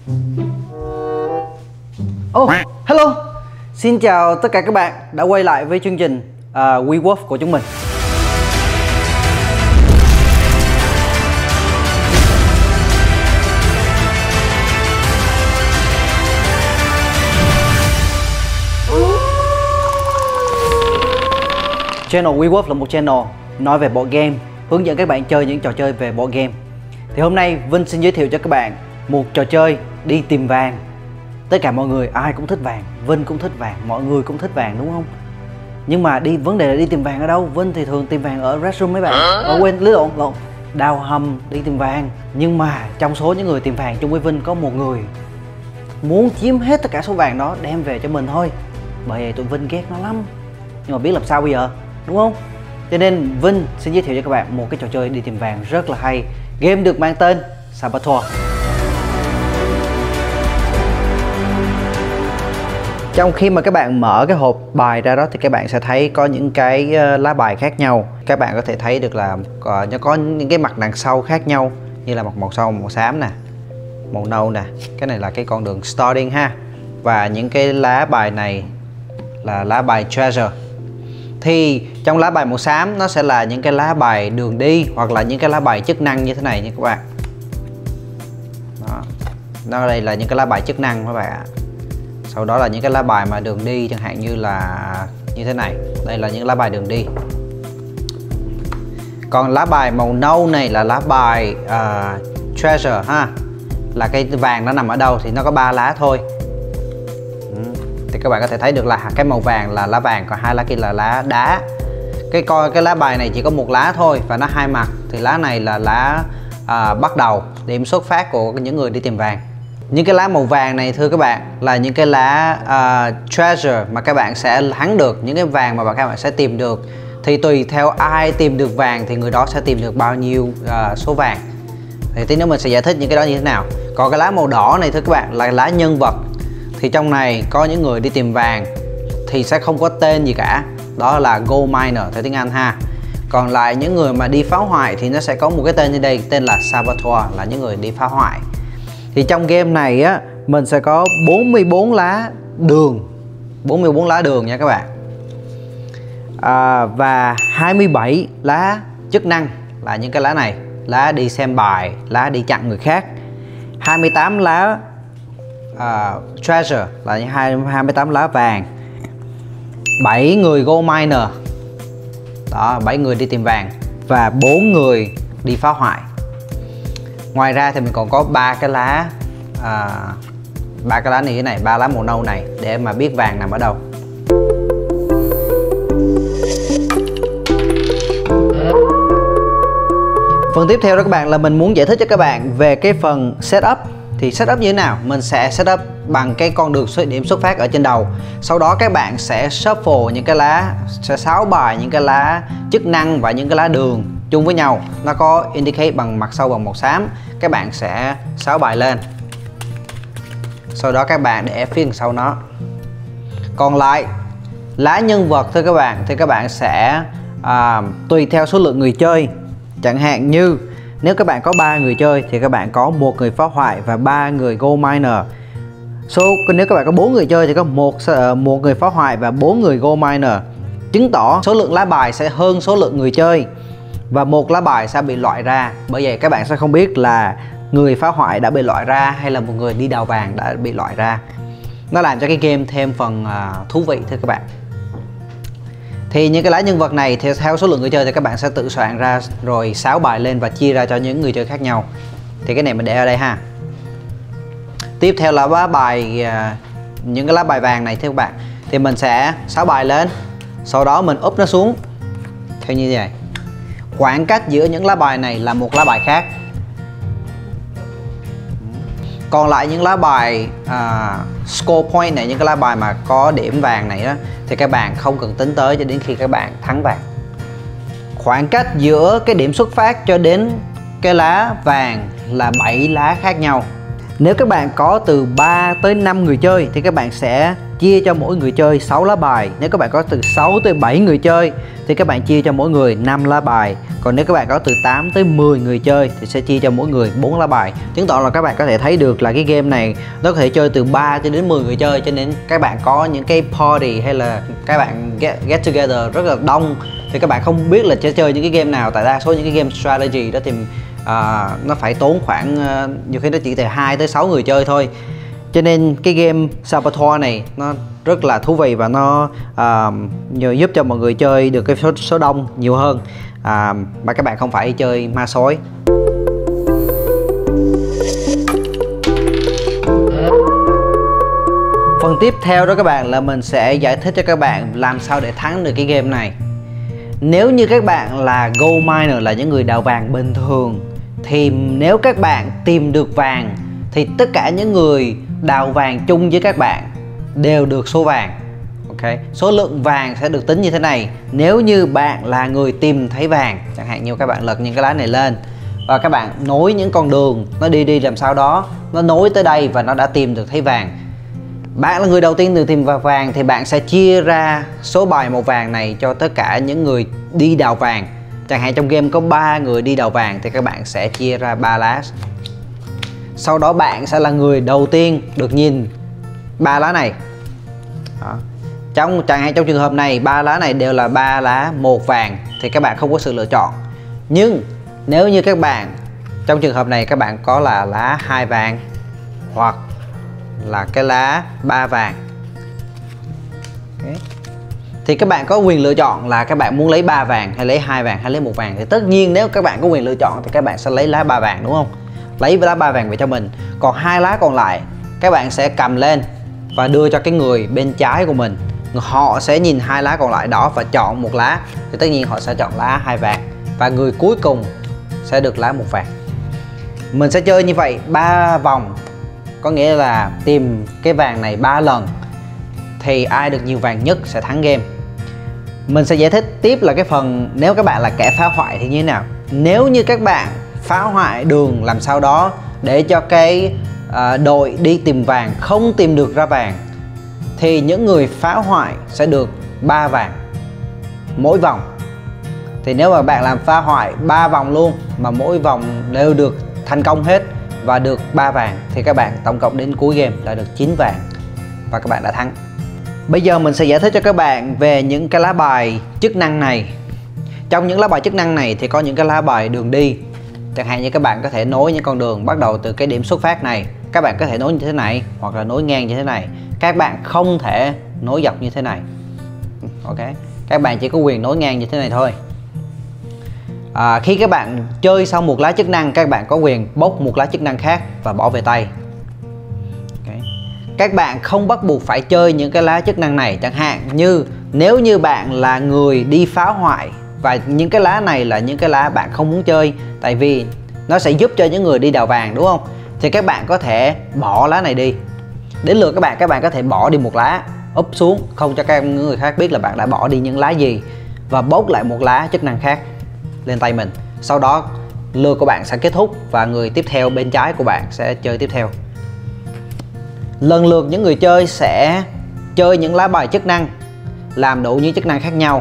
Oh, hello. Xin chào tất cả các bạn đã quay lại với chương trình WeWolf của chúng mình. Channel WeWolf là một channel nói về board game, hướng dẫn các bạn chơi những trò chơi về board game. Thì hôm nay Vinh xin giới thiệu cho các bạn một trò chơi đi tìm vàng. Tất cả mọi người ai cũng thích vàng, Vinh cũng thích vàng, mọi người cũng thích vàng đúng không? Nhưng mà vấn đề là đi tìm vàng ở đâu? Vinh thì thường tìm vàng ở restroom mấy bạn. Quên, lộn, đào hầm đi tìm vàng. Nhưng mà trong số những người tìm vàng chung với Vinh có một người muốn chiếm hết tất cả số vàng đó đem về cho mình thôi. Bởi vậy tụi Vinh ghét nó lắm. Nhưng mà biết làm sao bây giờ, đúng không? Cho nên Vinh xin giới thiệu cho các bạn một cái trò chơi đi tìm vàng rất là hay. Game được mang tên Saboteur. Trong khi mà các bạn mở cái hộp bài ra đó thì các bạn sẽ thấy có những cái lá bài khác nhau. Các bạn có thể thấy được là nó có những cái mặt đằng sau khác nhau, như là một màu sau, màu xám nè, màu nâu nè. Cái này là cái con đường starting ha. Và những cái lá bài này là lá bài treasure. Thì trong lá bài màu xám nó sẽ là những cái lá bài đường đi hoặc là những cái lá bài chức năng như thế này nha các bạn. Đó. Nó đây là những cái lá bài chức năng các bạn ạ. Sau đó là những cái lá bài mà đường đi, chẳng hạn như là như thế này. Đây là những lá bài đường đi. Còn lá bài màu nâu này là lá bài treasure ha. Là cái vàng nó nằm ở đâu thì nó có 3 lá thôi. Thì các bạn có thể thấy được là cái màu vàng là lá vàng, còn hai lá kia là lá đá. Cái lá bài này chỉ có một lá thôi và nó hai mặt. Thì lá này là lá bắt đầu, điểm xuất phát của những người đi tìm vàng. Những cái lá màu vàng này thưa các bạn là những cái lá treasure mà các bạn sẽ thắng được, những cái vàng mà các bạn sẽ tìm được. Thì tùy theo ai tìm được vàng thì người đó sẽ tìm được bao nhiêu số vàng. Thì tí nữa mình sẽ giải thích những cái đó như thế nào. Còn cái lá màu đỏ này thưa các bạn là lá nhân vật. Thì trong này có những người đi tìm vàng thì sẽ không có tên gì cả. Đó là gold miner theo tiếng Anh ha. Còn lại những người mà đi phá hoại thì nó sẽ có một cái tên như đây, tên là Saboteur, là những người đi phá hoại. Thì trong game này á, mình sẽ có 44 lá đường, 44 lá đường nha các bạn. Và 27 lá chức năng là những cái lá này, lá đi xem bài, lá đi chặn người khác. 28 lá treasure là những 28 lá vàng. 7 người gold miner. Đó, 7 người đi tìm vàng và 4 người đi phá hoại. Ngoài ra thì mình còn có 3 cái lá này thế này, 3 lá màu nâu này để mà biết vàng nằm ở đâu. Phần tiếp theo đó các bạn là mình muốn giải thích cho các bạn về cái phần setup. Thì setup như thế nào? Mình sẽ setup bằng cái con đường điểm xuất phát ở trên đầu. Sau đó các bạn sẽ shuffle những cái lá, sẽ sáo bài những cái lá chức năng và những cái lá đường chung với nhau. Nó có indicate bằng mặt sau bằng màu xám. Các bạn sẽ sáo bài lên. Sau đó các bạn để phía sau nó. Còn lại lá nhân vật thưa các bạn thì các bạn sẽ tùy theo số lượng người chơi. Chẳng hạn như nếu các bạn có 3 người chơi thì các bạn có 1 người phá hoại và 3 người gold miner. Nếu các bạn có 4 người chơi thì có một người phá hoại và 4 người gold miner. Chứng tỏ số lượng lá bài sẽ hơn số lượng người chơi và một lá bài sẽ bị loại ra. Bởi vậy các bạn sẽ không biết là người phá hoại đã bị loại ra hay là một người đi đào vàng đã bị loại ra. Nó làm cho cái game thêm phần thú vị thưa các bạn. Thì những cái lá nhân vật này theo số lượng người chơi thì các bạn sẽ tự soạn ra rồi sáo bài lên và chia ra cho những người chơi khác nhau. Thì cái này mình để ở đây ha. Tiếp theo là lá bài, những cái lá bài vàng này thưa các bạn. Thì mình sẽ sáo bài lên, sau đó mình úp nó xuống theo như thế này. Khoảng cách giữa những lá bài này là một lá bài khác. Còn lại những lá bài score point này, những cái lá bài mà có điểm vàng này đó, thì các bạn không cần tính tới cho đến khi các bạn thắng vàng. Khoảng cách giữa cái điểm xuất phát cho đến cái lá vàng là 7 lá khác nhau. Nếu các bạn có từ 3 tới 5 người chơi thì các bạn sẽ chia cho mỗi người chơi 6 lá bài. Nếu các bạn có từ 6 tới 7 người chơi thì các bạn chia cho mỗi người 5 lá bài. Còn nếu các bạn có từ 8 tới 10 người chơi thì sẽ chia cho mỗi người 4 lá bài. Chứng tỏ là các bạn có thể thấy được là cái game này nó có thể chơi từ 3 cho đến 10 người chơi, cho nên các bạn có những cái party hay là các bạn get together rất là đông thì các bạn không biết là sẽ chơi những cái game nào. Tại đa số những cái game strategy đó thì nó phải tốn khoảng nhiều khi nó chỉ từ 2 tới 6 người chơi thôi. Cho nên cái game Saboteur này nó rất là thú vị và nó giúp cho mọi người chơi được cái số đông nhiều hơn, mà các bạn không phải chơi ma sói. Phần tiếp theo đó các bạn là mình sẽ giải thích cho các bạn làm sao để thắng được cái game này. Nếu như các bạn là gold miner, là những người đào vàng bình thường, thì nếu các bạn tìm được vàng thì tất cả những người đào vàng chung với các bạn đều được số vàng. Ok, số lượng vàng sẽ được tính như thế này. Nếu như bạn là người tìm thấy vàng, chẳng hạn như các bạn lật những cái lá này lên và các bạn nối những con đường, nó đi làm sao đó, nó nối tới đây và nó đã tìm được thấy vàng. Bạn là người đầu tiên được tìm vào vàng thì bạn sẽ chia ra số bài màu vàng này cho tất cả những người đi đào vàng. Chẳng hạn trong game có 3 người đi đào vàng thì các bạn sẽ chia ra 3 lá. Sau đó bạn sẽ là người đầu tiên được nhìn 3 lá này. Đó. Chẳng hạn trong trường hợp này 3 lá này đều là 3 lá 1 vàng thì các bạn không có sự lựa chọn. Nhưng nếu như các bạn trong trường hợp này các bạn có là lá 2 vàng hoặc là cái lá 3 vàng, okay, thì các bạn có quyền lựa chọn là các bạn muốn lấy 3 vàng hay lấy 2 vàng hay lấy 1 vàng. Thì tất nhiên nếu các bạn có quyền lựa chọn thì các bạn sẽ lấy lá 3 vàng, đúng không? Lấy lá 3 vàng về cho mình. Còn 2 lá còn lại các bạn sẽ cầm lên và đưa cho cái người bên trái của mình. Họ sẽ nhìn 2 lá còn lại đó và chọn 1 lá. Thì tất nhiên họ sẽ chọn lá 2 vàng. Và người cuối cùng sẽ được lá 1 vàng. Mình sẽ chơi như vậy 3 vòng, có nghĩa là tìm cái vàng này 3 lần thì ai được nhiều vàng nhất sẽ thắng game. Mình sẽ giải thích tiếp là cái phần nếu các bạn là kẻ phá hoại thì như thế nào. Nếu như các bạn phá hoại đường làm sao đó để cho cái đội đi tìm vàng không tìm được ra vàng thì những người phá hoại sẽ được 3 vàng mỗi vòng. Thì nếu mà bạn làm phá hoại 3 vòng luôn mà mỗi vòng đều được thành công hết và được 3 vàng thì các bạn tổng cộng đến cuối game là được 9 vàng và các bạn đã thắng. Bây giờ mình sẽ giải thích cho các bạn về những cái lá bài chức năng này. Trong những lá bài chức năng này thì có những cái lá bài đường đi. Chẳng hạn như các bạn có thể nối những con đường bắt đầu từ cái điểm xuất phát này. Các bạn có thể nối như thế này hoặc là nối ngang như thế này. Các bạn không thể nối dọc như thế này. Ok, các bạn chỉ có quyền nối ngang như thế này thôi. Khi các bạn chơi xong một lá chức năng, các bạn có quyền bốc một lá chức năng khác và bỏ về tay. Okay. Các bạn không bắt buộc phải chơi những cái lá chức năng này. Chẳng hạn như nếu như bạn là người đi phá hoại và những cái lá này là những cái lá bạn không muốn chơi, tại vì nó sẽ giúp cho những người đi đào vàng, đúng không? Thì các bạn có thể bỏ lá này đi. Đến lượt các bạn có thể bỏ đi một lá, úp xuống không cho các người khác biết là bạn đã bỏ đi những lá gì, và bốc lại một lá chức năng khác lên tay mình. Sau đó lượt của bạn sẽ kết thúc và người tiếp theo bên trái của bạn sẽ chơi tiếp theo. Lần lượt những người chơi sẽ chơi những lá bài chức năng, làm đủ những chức năng khác nhau,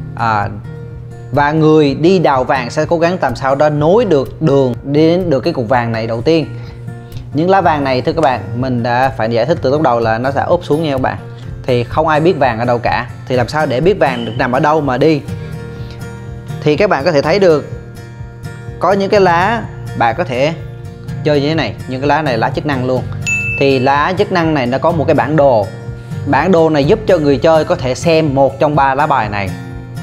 và người đi đào vàng sẽ cố gắng làm sao đó nối được đường đến được cái cục vàng này đầu tiên. Những lá vàng này thưa các bạn, mình đã phải giải thích từ lúc đầu là nó sẽ úp xuống nha các bạn. Thì không ai biết vàng ở đâu cả. Thì làm sao để biết vàng được nằm ở đâu mà đi? Thì các bạn có thể thấy được có những cái lá bạn có thể chơi như thế này. Những cái lá này là lá chức năng luôn. Thì lá chức năng này nó có một cái bản đồ. Bản đồ này giúp cho người chơi có thể xem một trong 3 lá bài này.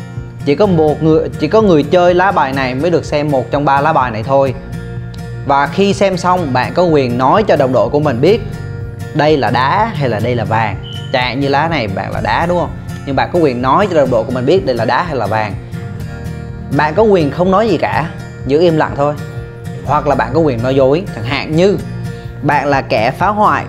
Chỉ có người chơi lá bài này mới được xem một trong 3 lá bài này thôi. Và khi xem xong, bạn có quyền nói cho đồng đội của mình biết đây là đá hay là đây là vàng. Chẳng hạn như lá này bạn là đá, đúng không? Nhưng bạn có quyền nói cho đồng đội của mình biết đây là đá hay là vàng. Bạn có quyền không nói gì cả, giữ im lặng thôi. Hoặc là bạn có quyền nói dối. Chẳng hạn như bạn là kẻ phá hoại,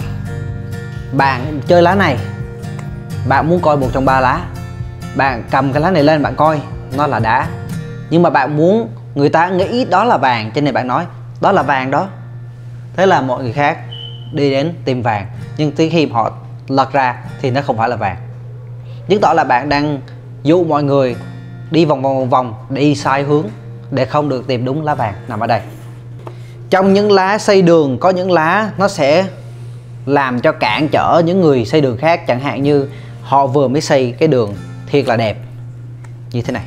bạn chơi lá này, bạn muốn coi một trong 3 lá, bạn cầm cái lá này lên bạn coi nó là đá, nhưng mà bạn muốn người ta nghĩ đó là vàng, cho nên bạn nói đó là vàng đó. Thế là mọi người khác đi đến tìm vàng, nhưng tới khi họ lật ra thì nó không phải là vàng, chứng tỏ là bạn đang dụ mọi người đi vòng vòng đi sai hướng để không được tìm đúng lá vàng nằm ở đây. Trong những lá xây đường có những lá nó sẽ làm cho cản trở những người xây đường khác, chẳng hạn như họ vừa mới xây cái đường thiệt là đẹp như thế này,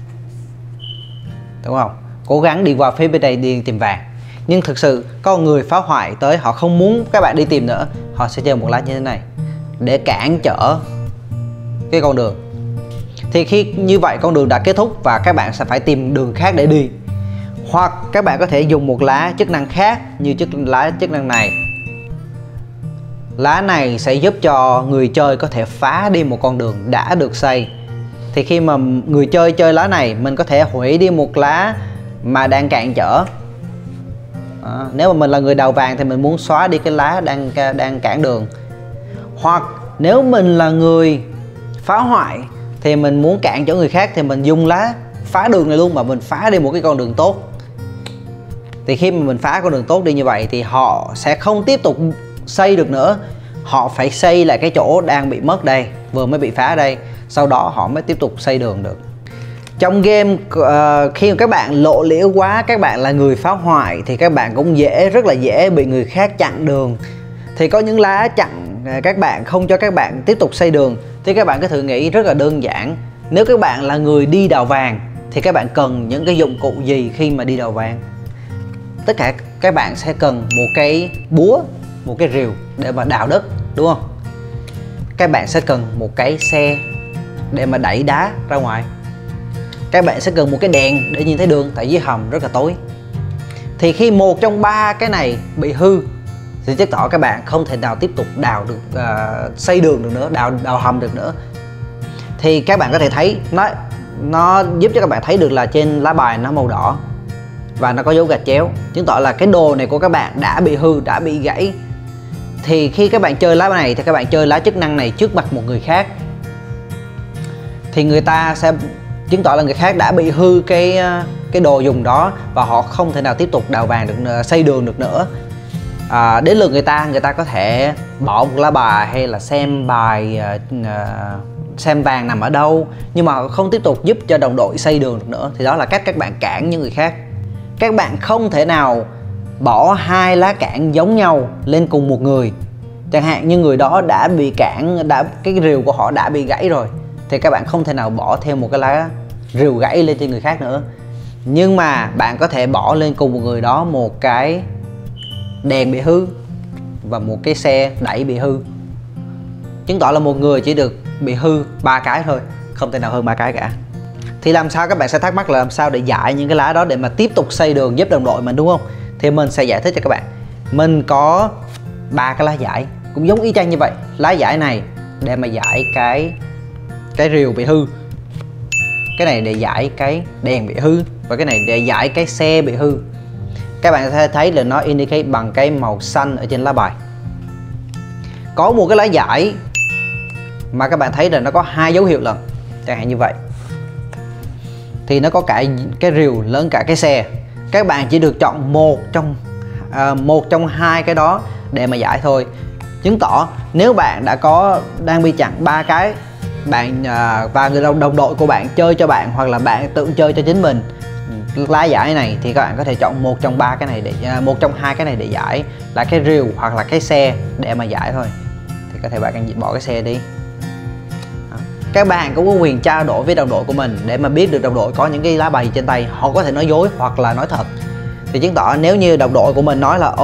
đúng không? Cố gắng đi qua phía bên đây đi tìm vàng, nhưng thực sự có người phá hoại tới, họ không muốn các bạn đi tìm nữa, họ sẽ chơi một lá như thế này để cản trở cái con đường. Thì khi như vậy con đường đã kết thúc và các bạn sẽ phải tìm đường khác để đi, hoặc các bạn có thể dùng một lá chức năng khác như lá chức năng này. Lá này sẽ giúp cho người chơi có thể phá đi một con đường đã được xây. Thì khi mà người chơi chơi lá này, mình có thể hủy đi một lá mà đang cản trở. Nếu mà mình là người đào vàng thì mình muốn xóa đi cái lá đang cản đường. Hoặc nếu mình là người phá hoại thì mình muốn cản trở người khác thì mình dùng lá phá đường này luôn, mà mình phá đi một cái con đường tốt. Thì khi mà mình phá con đường tốt đi như vậy thì họ sẽ không tiếp tục xây được nữa, họ phải xây lại cái chỗ đang bị mất đây, vừa mới bị phá đây, sau đó họ mới tiếp tục xây đường được. Trong game khi mà các bạn lộ liễu quá, các bạn là người phá hoại thì các bạn cũng rất là dễ bị người khác chặn đường. Thì có những lá chặn các bạn, không cho các bạn tiếp tục xây đường. Thì các bạn cứ thử nghĩ rất là đơn giản, nếu các bạn là người đi đào vàng thì các bạn cần những cái dụng cụ gì khi mà đi đào vàng? Tất cả các bạn sẽ cần một cái búa, một cái rìu để mà đào đất, đúng không? Các bạn sẽ cần một cái xe để mà đẩy đá ra ngoài. Các bạn sẽ cần một cái đèn để nhìn thấy đường, tại dưới hầm rất là tối. Thì khi một trong ba cái này bị hư thì chứng tỏ các bạn không thể nào tiếp tục đào được, xây đường được nữa, đào hầm được nữa. Thì các bạn có thể thấy nó giúp cho các bạn thấy được là trên lá bài nó màu đỏ và nó có dấu gạch chéo, chứng tỏ là cái đồ này của các bạn đã bị hư, đã bị gãy. Thì khi các bạn chơi lá này thì các bạn chơi lá chức năng này trước mặt một người khác thì người ta sẽ chứng tỏ là người khác đã bị hư cái đồ dùng đó và họ không thể nào tiếp tục đào vàng được, xây đường được nữa. Đến lượt người ta có thể bỏ một lá bài hay là xem bài, xem vàng nằm ở đâu, nhưng mà không tiếp tục giúp cho đồng đội xây đường được nữa. Thì đó là cách các bạn cản những người khác. Các bạn không thể nào bỏ hai lá cản giống nhau lên cùng một người. Chẳng hạn như người đó đã bị cản, cái rìu của họ đã bị gãy rồi, thì các bạn không thể nào bỏ thêm một cái lá rìu gãy lên trên người khác nữa. Nhưng mà bạn có thể bỏ lên cùng một người đó một cái đèn bị hư và một cái xe đẩy bị hư, chứng tỏ là một người chỉ được bị hư 3 cái thôi, không thể nào hơn 3 cái cả. Thì làm sao, các bạn sẽ thắc mắc là làm sao để giải những cái lá đó để mà tiếp tục xây đường giúp đồng đội mình, đúng không? Thì mình sẽ giải thích cho các bạn. Mình có 3 cái lá giải cũng giống y chang như vậy. Lá giải này để mà giải cái rìu bị hư, cái này để giải cái đèn bị hư, và cái này để giải cái xe bị hư. Các bạn sẽ thấy là nó indicate bằng cái màu xanh ở trên lá bài. Có một cái lá giải mà các bạn thấy là nó có 2 dấu hiệu lần, chẳng hạn như vậy, thì nó có cả cái rìu lẫn cả cái xe. Các bạn chỉ được chọn một trong 2 cái đó để mà giải thôi. Chứng tỏ nếu bạn đang bị chặn 3 cái, bạn và người đồng đội của bạn chơi cho bạn, hoặc là bạn tự chơi cho chính mình lá giải này, thì các bạn có thể chọn một trong 2 cái này để giải, là cái rìu hoặc là cái xe để mà giải thôi. Thì có thể bạn bỏ cái xe đi. Các bạn cũng có quyền trao đổi với đồng đội của mình để mà biết được đồng đội có những cái lá bài trên tay, họ có thể nói dối hoặc là nói thật. Thì chứng tỏ nếu như đồng đội của mình nói là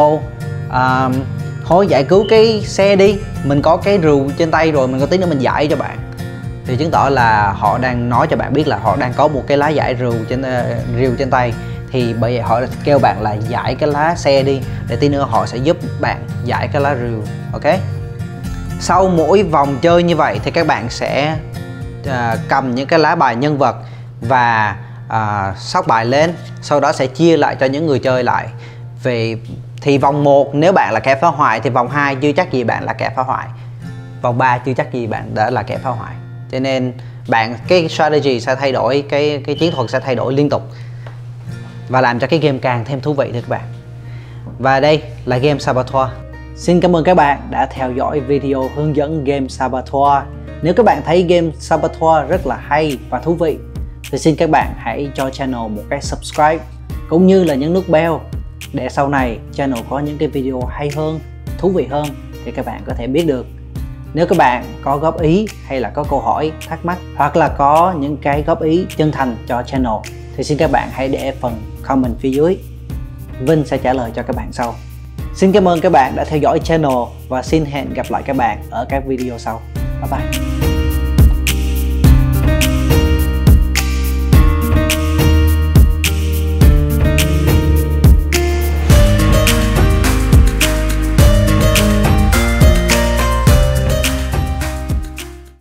thôi giải cứu cái xe đi, mình có cái rìu trên tay rồi, mình có tí nữa mình giải cho bạn, thì chứng tỏ là họ đang nói cho bạn biết là họ đang có một cái lá giải rìu trên tay. Thì bởi vậy họ kêu bạn là giải cái lá xe đi, để tí nữa họ sẽ giúp bạn giải cái lá rìu. Ok. Sau mỗi vòng chơi như vậy thì các bạn sẽ cầm những cái lá bài nhân vật và sóc bài lên, sau đó sẽ chia lại cho những người chơi lại. Thì vòng 1 nếu bạn là kẻ phá hoại thì vòng 2 chưa chắc gì bạn là kẻ phá hoại, vòng 3 chưa chắc gì bạn đã là kẻ phá hoại. Cho nên cái strategy sẽ thay đổi, cái chiến thuật sẽ thay đổi liên tục và làm cho cái game càng thêm thú vị thưa các bạn. Và đây là game Saboteur. Xin cảm ơn các bạn đã theo dõi video hướng dẫn game Saboteur. Nếu các bạn thấy game Saboteur rất là hay và thú vị thì xin các bạn hãy cho channel một cái subscribe cũng như là nhấn nút bell để sau này channel có những cái video hay hơn, thú vị hơn thì các bạn có thể biết được. Nếu các bạn có góp ý hay là có câu hỏi, thắc mắc hoặc là có những cái góp ý chân thành cho channel thì xin các bạn hãy để phần comment phía dưới. Vinh sẽ trả lời cho các bạn sau. Xin cảm ơn các bạn đã theo dõi channel và xin hẹn gặp lại các bạn ở các video sau. Bye bye.